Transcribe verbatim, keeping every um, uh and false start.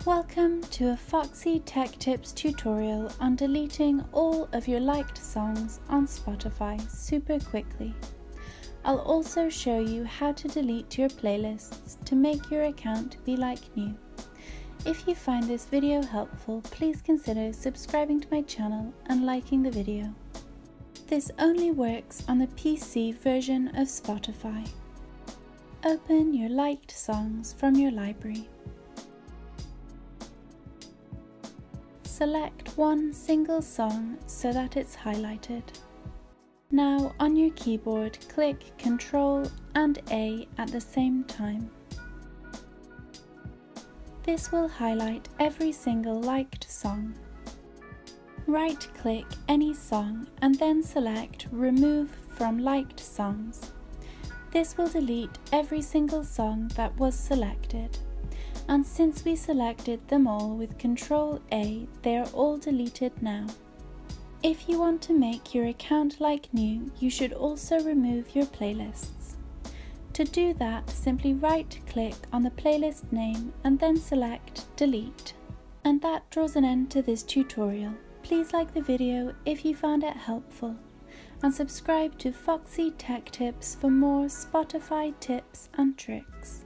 Welcome to a Foxy Tech Tips tutorial on deleting all of your liked songs on Spotify super quickly. I'll also show you how to delete your playlists to make your account be like new. If you find this video helpful, please consider subscribing to my channel and liking the video. This only works on the P C version of Spotify. Open your liked songs from your library. Select one single song so that it's highlighted. Now on your keyboard, click Control and A at the same time. This will highlight every single liked song. Right-click any song and then select Remove from Liked Songs. This will delete every single song that was selected. And since we selected them all with Control A, they are all deleted now. If you want to make your account like new, you should also remove your playlists. To do that, simply right-click on the playlist name and then select Delete. And that draws an end to this tutorial. Please like the video if you found it helpful, and subscribe to Foxy Tech Tips for more Spotify tips and tricks.